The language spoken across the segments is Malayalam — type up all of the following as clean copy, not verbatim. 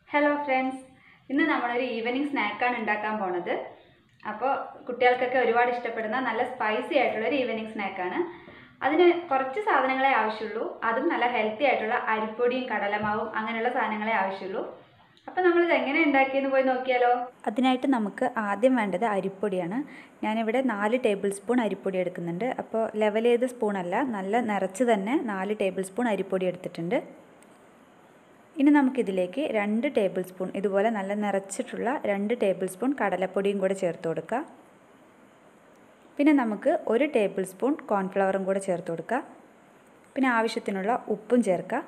ഹലോ ഫ്രണ്ട്സ്, ഇന്ന് നമ്മളൊരു ഈവനിങ് സ്നാക്കാണ് ഉണ്ടാക്കാൻ പോണത്. അപ്പോൾ കുട്ടികൾക്കൊക്കെ ഒരുപാട് ഇഷ്ടപ്പെടുന്ന നല്ല സ്പൈസി ആയിട്ടുള്ളൊരു ഈവനിങ് സ്നാക്കാണ്. അതിന് കുറച്ച് സാധനങ്ങളെ ആവശ്യമുള്ളൂ. അതും നല്ല ഹെൽത്തി ആയിട്ടുള്ള അരിപ്പൊടിയും കടലമാവും അങ്ങനെയുള്ള സാധനങ്ങളെ ആവശ്യമുള്ളൂ. അപ്പോൾ നമ്മളിത് എങ്ങനെ ഉണ്ടാക്കിയെന്ന് പോയി നോക്കിയാലോ. അതിനായിട്ട് നമുക്ക് ആദ്യം വേണ്ടത് അരിപ്പൊടിയാണ്. ഞാനിവിടെ 4 ടേബിൾ സ്പൂൺ അരിപ്പൊടി എടുക്കുന്നുണ്ട്. അപ്പോൾ ലെവൽ ചെയ്ത സ്പൂണല്ല, നല്ല നിറച്ച് തന്നെ 4 ടേബിൾ സ്പൂൺ അരിപ്പൊടി എടുത്തിട്ടുണ്ട്. ഇനി നമുക്കിതിലേക്ക് 2 ടേബിൾ സ്പൂൺ ഇതുപോലെ നല്ല നിറച്ചിട്ടുള്ള 2 ടേബിൾ സ്പൂൺ കടലപ്പൊടിയും കൂടെ ചേർത്ത് കൊടുക്കുക. പിന്നെ നമുക്ക് 1 ടേബിൾ സ്പൂൺ കോൺഫ്ലവറും കൂടെ ചേർത്ത് കൊടുക്കുക. പിന്നെ ആവശ്യത്തിനുള്ള ഉപ്പും ചേർക്കുക.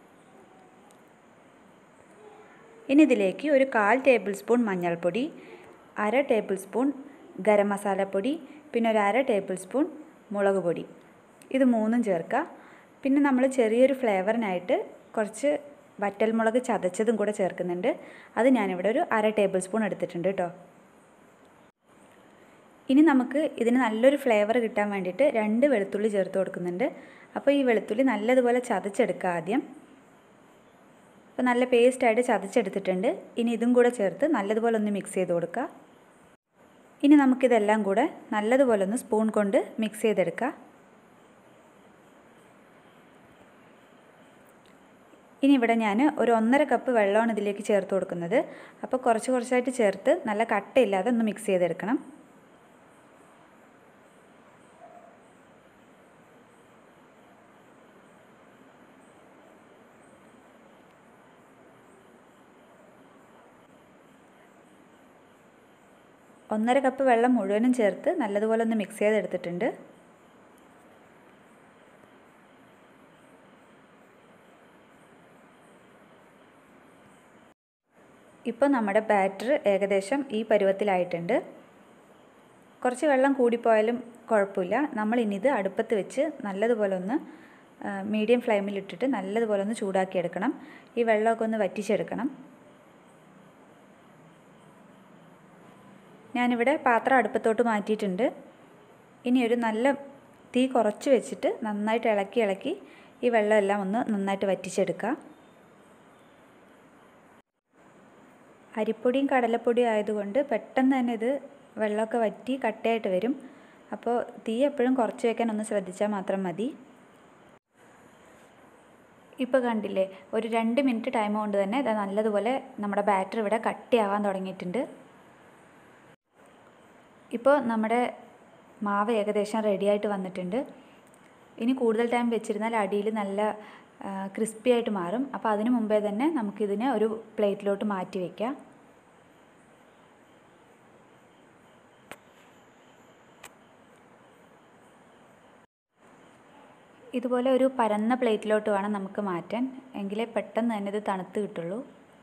ഇനി ഇതിലേക്ക് ഒരു 1/4 ടേബിൾ സ്പൂൺ മഞ്ഞൾപ്പൊടി, 1/2 ടേബിൾ സ്പൂൺ ഗരം മസാലപ്പൊടി, പിന്നെ ഒരു 1/2 ടേബിൾ സ്പൂൺ മുളക് പൊടി, ഇത് മൂന്നും ചേർക്കുക. പിന്നെ നമ്മൾ ചെറിയൊരു ഫ്ലേവറിനായിട്ട് കുറച്ച് വറ്റൽമുളക് ചതച്ചതും കൂടെ ചേർക്കുന്നുണ്ട്. അത് ഞാനിവിടെ ഒരു 1/2 ടേബിൾ സ്പൂൺ എടുത്തിട്ടുണ്ട് കേട്ടോ. ഇനി നമുക്ക് ഇതിന് നല്ലൊരു ഫ്ലേവർ കിട്ടാൻ വേണ്ടിയിട്ട് 2 വെളുത്തുള്ളി ചേർത്ത് കൊടുക്കുന്നുണ്ട്. അപ്പോൾ ഈ വെളുത്തുള്ളി നല്ലതുപോലെ ചതച്ചെടുക്കുക ആദ്യം. അപ്പോൾ നല്ല പേസ്റ്റായിട്ട് ചതച്ചെടുത്തിട്ടുണ്ട്. ഇനി ഇതും കൂടെ ചേർത്ത് നല്ലതുപോലെ ഒന്ന് മിക്സ് ചെയ്ത് കൊടുക്കുക. ഇനി നമുക്കിതെല്ലാം കൂടെ നല്ലതുപോലെ ഒന്ന് സ്പൂൺ കൊണ്ട് മിക്സ് ചെയ്തെടുക്കുക. ഇനി ഇവിടെ ഞാൻ ഒരു 1.5 കപ്പ് വെള്ളമാണ് ഇതിലേക്ക് ചേർത്ത് കൊടുക്കുന്നത്. അപ്പോൾ കുറച്ച് കുറച്ചായിട്ട് ചേർത്ത് നല്ല കട്ടയില്ലാതെ ഒന്ന് മിക്സ് ചെയ്തെടുക്കണം. ഒന്നര കപ്പ് വെള്ളം മുഴുവനും ചേർത്ത് നല്ലതുപോലെ ഒന്ന് മിക്സ് ചെയ്തെടുത്തിട്ടുണ്ട്. ഇപ്പോൾ നമ്മുടെ ബാറ്റർ ഏകദേശം ഈ പരുവത്തിലായിട്ടുണ്ട്. കുറച്ച് വെള്ളം കൂടിപ്പോയാലും കുഴപ്പമില്ല. നമ്മൾ ഇനി ഇത് അടുപ്പത്ത് വെച്ച് നല്ലതുപോലെ ഒന്ന് മീഡിയം ഫ്ലെയിമിലിട്ടിട്ട് നല്ലതുപോലെ ഒന്ന് ചൂടാക്കിയെടുക്കണം. ഈ വെള്ളമൊക്കെ ഒന്ന് വറ്റിച്ചെടുക്കണം. ഞാനിവിടെ പാത്രം അടുപ്പത്തോട്ട് മാറ്റിയിട്ടുണ്ട്. ഇനി ഒരു നല്ല തീ കുറച്ച് വെച്ചിട്ട് നന്നായിട്ട് ഇളക്കി ഈ വെള്ളമെല്ലാം ഒന്ന് നന്നായിട്ട് വറ്റിച്ചെടുക്കുക. അരിപ്പൊടിയും കടലപ്പൊടിയും ആയതുകൊണ്ട് പെട്ടെന്ന് തന്നെ ഇത് വെള്ളമൊക്കെ വറ്റി കട്ടയായിട്ട് വരും. അപ്പോൾ തീ എപ്പോഴും കുറച്ച് വയ്ക്കാൻ ഒന്ന് ശ്രദ്ധിച്ചാൽ മാത്രം മതി. ഇപ്പോൾ കണ്ടില്ലേ, ഒരു 2 മിനിറ്റ് ടൈം കൊണ്ട് തന്നെ ഇത് നല്ലതുപോലെ നമ്മുടെ ബാറ്റർ ഇവിടെ കട്ടിയാവാൻ തുടങ്ങിയിട്ടുണ്ട്. ഇപ്പോൾ നമ്മുടെ മാവ് ഏകദേശം റെഡിയായിട്ട് വന്നിട്ടുണ്ട്. ഇനി കൂടുതൽ ടൈം വെച്ചിരുന്നാൽ അടിയിൽ നല്ല ക്രിസ്പി ആയിട്ട് മാറും. അപ്പോൾ അതിന് മുമ്പേ തന്നെ നമുക്കിതിനെ ഒരു പ്ലേറ്റിലോട്ട് മാറ്റി വയ്ക്കാം. ഇതുപോലെ ഒരു പരന്ന പ്ലേറ്റിലോട്ട് വേണം നമുക്ക് മാറ്റാൻ, എങ്കിലേ പെട്ടെന്ന് തന്നെ ഇത് തണുത്ത് കിട്ടുള്ളൂ.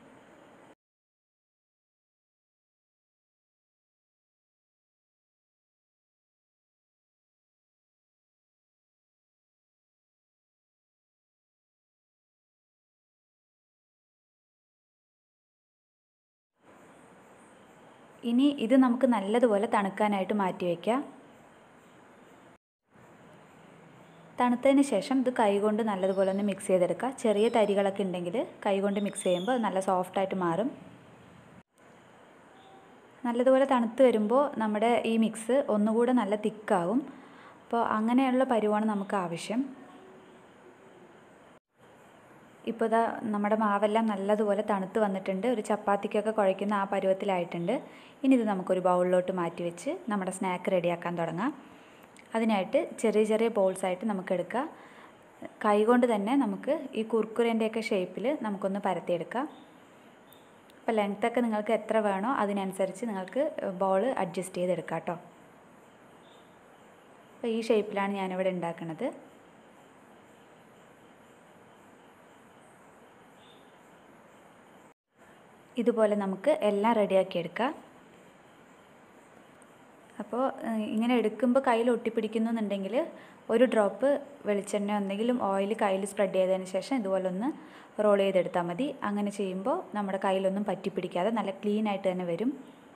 ഇനി ഇത് നമുക്ക് നല്ലതുപോലെ തണുക്കാനായിട്ട് മാറ്റി വയ്ക്കാം. തണുത്തതിന് ശേഷം ഇത് കൈകൊണ്ട് നല്ലതുപോലെ ഒന്ന് മിക്സ് ചെയ്തെടുക്കുക. ചെറിയ തരികളൊക്കെ ഉണ്ടെങ്കിൽ കൈകൊണ്ട് മിക്സ് ചെയ്യുമ്പോൾ നല്ല സോഫ്റ്റായിട്ട് മാറും. നല്ലതുപോലെ തണുത്ത് വരുമ്പോൾ നമ്മുടെ ഈ മിക്സ് ഒന്നുകൂടെ നല്ല തിക്കാവും. അപ്പോൾ അങ്ങനെയുള്ള പരുവാണ് നമുക്ക് ആവശ്യം. ഇപ്പോൾ ഇതാ നമ്മുടെ മാവെല്ലാം നല്ലതുപോലെ തണുത്ത് വന്നിട്ടുണ്ട്. ഒരു ചപ്പാത്തിക്കൊക്കെ കുഴയ്ക്കുന്ന ആ പരുവത്തിലായിട്ടുണ്ട്. ഇനി ഇത് നമുക്കൊരു ബൗളിലോട്ട് മാറ്റി വെച്ച് നമ്മുടെ സ്നാക്ക് റെഡിയാക്കാൻ തുടങ്ങാം. അതിനായിട്ട് ചെറിയ ചെറിയ ബോൾസായിട്ട് നമുക്ക് എടുക്കാം. കൈകൊണ്ട് തന്നെ നമുക്ക് ഈ കുർക്കുരേൻ്റെയൊക്കെ ഷേപ്പിൽ നമുക്കൊന്ന് പരത്തിയെടുക്കാം. അപ്പോൾ ലെങ്ത്തൊക്കെ നിങ്ങൾക്ക് എത്ര വേണോ അതിനനുസരിച്ച് നിങ്ങൾക്ക് ബോൾ അഡ്ജസ്റ്റ് ചെയ്തെടുക്കാം കേട്ടോ. അപ്പോൾ ഈ ഷേപ്പിലാണ് ഞാനിവിടെ ഉണ്ടാക്കുന്നത്. ഇതുപോലെ നമുക്ക് എല്ലാം റെഡിയാക്കിയെടുക്കാം. അപ്പോൾ ഇങ്ങനെ എടുക്കുമ്പോൾ കയ്യിൽ ഒട്ടിപ്പിടിക്കുന്നു എന്നുണ്ടെങ്കിൽ ഒരു ഡ്രോപ്പ് വെളിച്ചെണ്ണ എന്തെങ്കിലും ഓയിൽ കയ്യിൽ സ്പ്രെഡ് ചെയ്തതിന് ശേഷം ഇതുപോലെ ഒന്ന് റോൾ ചെയ്തെടുത്താൽ മതി. അങ്ങനെ ചെയ്യുമ്പോൾ നമ്മുടെ കയ്യിലൊന്നും പറ്റിപ്പിടിക്കാതെ നല്ല ക്ലീൻ ആയിട്ട് തന്നെ വരും.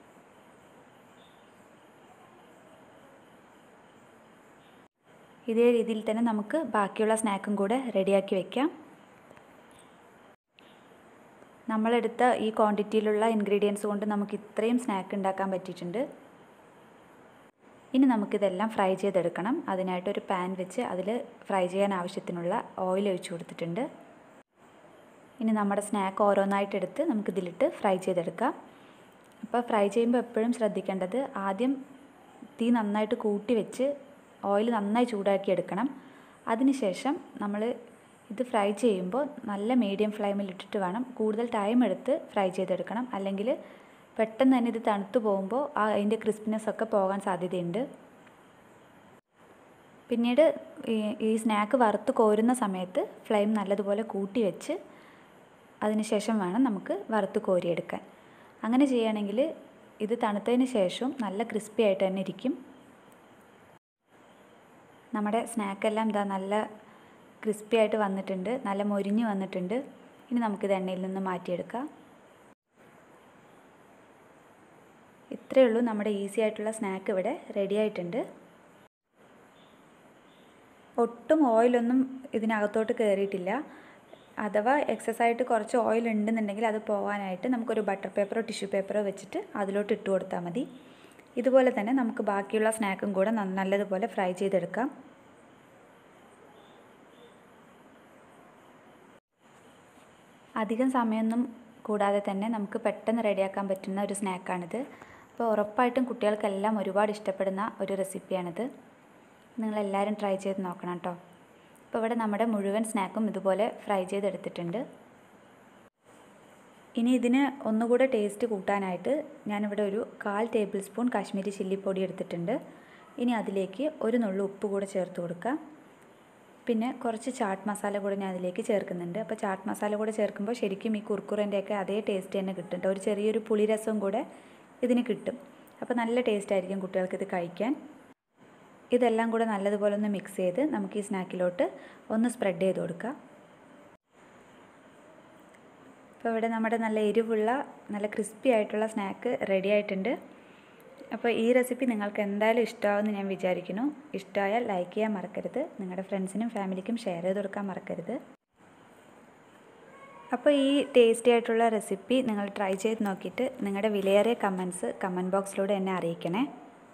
ഇതേ രീതിയിൽ തന്നെ നമുക്ക് ബാക്കിയുള്ള സ്നാക്കും കൂടെ റെഡിയാക്കി വയ്ക്കാം. നമ്മളെടുത്ത ഈ ക്വാണ്ടിറ്റിയിലുള്ള ഇൻഗ്രീഡിയൻസ് കൊണ്ട് നമുക്ക് ഇത്രയും സ്നാക്ക് ഉണ്ടാക്കാൻ പറ്റിയിട്ടുണ്ട്. ഇനി നമുക്കിതെല്ലാം ഫ്രൈ ചെയ്തെടുക്കണം. അതിനായിട്ടൊരു പാൻ വെച്ച് അതിൽ ഫ്രൈ ചെയ്യാൻ ആവശ്യത്തിനുള്ള ഓയിൽ ഒഴിച്ചു കൊടുത്തിട്ടുണ്ട്. ഇനി നമ്മുടെ സ്നാക്ക് ഓരോന്നായിട്ടെടുത്ത് നമുക്കിതിലിട്ട് ഫ്രൈ ചെയ്തെടുക്കാം. അപ്പോൾ ഫ്രൈ ചെയ്യുമ്പോൾ എപ്പോഴും ശ്രദ്ധിക്കേണ്ടത് ആദ്യം തീ നന്നായിട്ട് കൂട്ടി വെച്ച് ഓയിൽ നന്നായി ചൂടാക്കി എടുക്കണം. അതിനുശേഷം നമ്മൾ ഇത് ഫ്രൈ ചെയ്യുമ്പോൾ നല്ല മീഡിയം ഫ്ലെയിമിലിട്ടിട്ട് വേണം, കൂടുതൽ ടൈം എടുത്ത് ഫ്രൈ ചെയ്തെടുക്കണം. അല്ലെങ്കിൽ പെട്ടെന്ന് തന്നെ ഇത് തണുത്ത് പോകുമ്പോൾ അതിൻ്റെ ക്രിസ്പിനെസ് ഒക്കെ പോകാൻ സാധ്യതയുണ്ട്. പിന്നീട് ഈ സ്നാക്ക് വറുത്ത് കോരുന്ന സമയത്ത് ഫ്ലെയിം നല്ലതുപോലെ കൂട്ടി വെച്ച് അതിനുശേഷം വേണം നമുക്ക് വറുത്ത് കോരിയെടുക്കാൻ. അങ്ങനെ ചെയ്യുകയാണെങ്കിൽ ഇത് തണുത്തതിന് ശേഷം നല്ല ക്രിസ്പി ആയിട്ട് തന്നെ ഇരിക്കും. നമ്മുടെ സ്നാക്കെല്ലാം ഇതാ നല്ല ക്രിസ്പി ആയിട്ട് വന്നിട്ടുണ്ട്, നല്ല മൊരിഞ്ഞ് വന്നിട്ടുണ്ട്. ഇനി നമുക്കിത് എണ്ണയിൽ നിന്ന് മാറ്റിയെടുക്കാം. ഇത്രയേ ഉള്ളൂ, നമ്മുടെ ഈസി ആയിട്ടുള്ള സ്നാക്ക് ഇവിടെ റെഡി ആയിട്ടുണ്ട്. ഒട്ടും ഓയിലൊന്നും ഇതിനകത്തോട്ട് കയറിയിട്ടില്ല. അഥവാ എക്സസ് ആയിട്ട് കുറച്ച് ഓയിൽ ഉണ്ടെന്നുണ്ടെങ്കിൽ അത് പോകാനായിട്ട് നമുക്കൊരു ബട്ടർ പേപ്പറോ ടിഷ്യൂ പേപ്പറോ വെച്ചിട്ട് അതിലോട്ട് ഇട്ട് കൊടുത്താൽ മതി. ഇതുപോലെ തന്നെ നമുക്ക് ബാക്കിയുള്ള സ്നാക്കും കൂടെ നല്ലതുപോലെ ഫ്രൈ ചെയ്തെടുക്കാം. അധികം സമയമൊന്നും കൂടാതെ തന്നെ നമുക്ക് പെട്ടെന്ന് റെഡിയാക്കാൻ പറ്റുന്ന ഒരു സ്നാക്കാണിത്. അപ്പോൾ ഉറപ്പായിട്ടും കുട്ടികൾക്കെല്ലാം ഒരുപാട് ഇഷ്ടപ്പെടുന്ന ഒരു റെസിപ്പിയാണിത്. നിങ്ങളെല്ലാവരും ട്രൈ ചെയ്ത് നോക്കണം കേട്ടോ. അപ്പോൾ ഇവിടെ നമ്മുടെ മുഴുവൻ സ്നാക്കും ഇതുപോലെ ഫ്രൈ ചെയ്തെടുത്തിട്ടുണ്ട്. ഇനി ഇതിന് ഒന്നുകൂടെ ടേസ്റ്റ് കൂട്ടാനായിട്ട് ഞാനിവിടെ ഒരു 1/4 ടേബിൾ സ്പൂൺ കാശ്മീരി ചില്ലിപ്പൊടി എടുത്തിട്ടുണ്ട്. ഇനി അതിലേക്ക് ഒരു നുള്ളു ഉപ്പ് കൂടെ ചേർത്ത് കൊടുക്കാം. പിന്നെ കുറച്ച് ചാട്ട് മസാല കൂടെ ഞാൻ അതിലേക്ക് ചേർക്കുന്നുണ്ട്. അപ്പോൾ ചാട്ട് മസാല കൂടെ ചേർക്കുമ്പോൾ ശരിക്കും ഈ കുർക്കുറേൻ്റെയൊക്കെ അതേ ടേസ്റ്റ് തന്നെ കിട്ടും. ഒരു ചെറിയൊരു പുളിരസവും കൂടെ ഇതിന് കിട്ടും. അപ്പോൾ നല്ല ടേസ്റ്റ് ആയിരിക്കും കുട്ടികൾക്കിത് കഴിക്കാൻ. ഇതെല്ലാം കൂടെ നല്ലതുപോലെ ഒന്ന് മിക്സ് ചെയ്ത് നമുക്ക് ഈ സ്നാക്കിലോട്ട് ഒന്ന് സ്പ്രെഡ് ചെയ്ത് കൊടുക്കാം. അപ്പോൾ ഇവിടെ നമ്മുടെ നല്ല എരിവുള്ള നല്ല ക്രിസ്പി ആയിട്ടുള്ള സ്നാക്ക് റെഡി ആയിട്ടുണ്ട്. അപ്പോൾ ഈ റെസിപ്പി നിങ്ങൾക്ക് എന്തായാലും ഇഷ്ടമാവുമെന്ന് ഞാൻ വിചാരിക്കുന്നു. ഇഷ്ടമായാൽ ലൈക്ക് ചെയ്യാൻ മറക്കരുത്. നിങ്ങളുടെ ഫ്രണ്ട്സിനും ഫാമിലിക്കും ഷെയർ ചെയ്ത് കൊടുക്കാൻ മറക്കരുത്. അപ്പോൾ ഈ ടേസ്റ്റി ആയിട്ടുള്ള റെസിപ്പി നിങ്ങൾ ട്രൈ ചെയ്ത് നോക്കിയിട്ട് നിങ്ങളുടെ വിലയേറിയ കമൻറ്റ്സ് കമൻറ്റ് ബോക്സിലൂടെ എന്നെ അറിയിക്കണേ.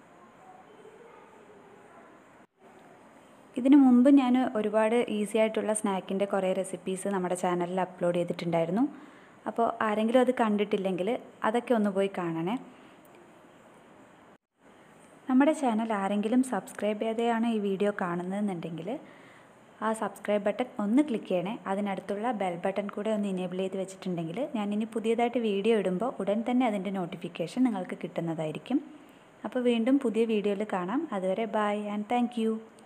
ഇതിനു മുമ്പ് ഞാൻ ഒരുപാട് ഈസി ആയിട്ടുള്ള സ്നാക്കിൻ്റെ കുറേ റെസിപ്പീസ് നമ്മുടെ ചാനലിൽ അപ്ലോഡ് ചെയ്തിട്ടുണ്ടായിരുന്നു. അപ്പോൾ ആരെങ്കിലും അത് കണ്ടിട്ടില്ലെങ്കിൽ അതൊക്കെ ഒന്ന് പോയി കാണണേ. നമ്മുടെ ചാനൽ ആരെങ്കിലും സബ്സ്ക്രൈബ് ചെയ്തെയാണ് ഈ വീഡിയോ കാണുന്നതെന്നുണ്ടെങ്കിൽ ആ സബ്സ്ക്രൈബ് ബട്ടൺ ഒന്ന് ക്ലിക്ക് ചെയ്യണേ. അതിനടുത്തുള്ള ബെൽ ബട്ടൺ കൂടെ ഒന്ന് ഇനേബിൾ ചെയ്ത് വെച്ചിട്ടുണ്ടെങ്കിൽ ഞാൻ ഇനി പുതിയതായിട്ട് വീഡിയോ ഇടുമ്പോൾ ഉടൻ തന്നെ അതിൻ്റെ നോട്ടിഫിക്കേഷൻ നിങ്ങൾക്ക് കിട്ടുന്നതായിരിക്കും. അപ്പോൾ വീണ്ടും പുതിയ വീഡിയോയിൽ കാണാം. അതുവരെ ബൈ ആൻഡ് താങ്ക് യു.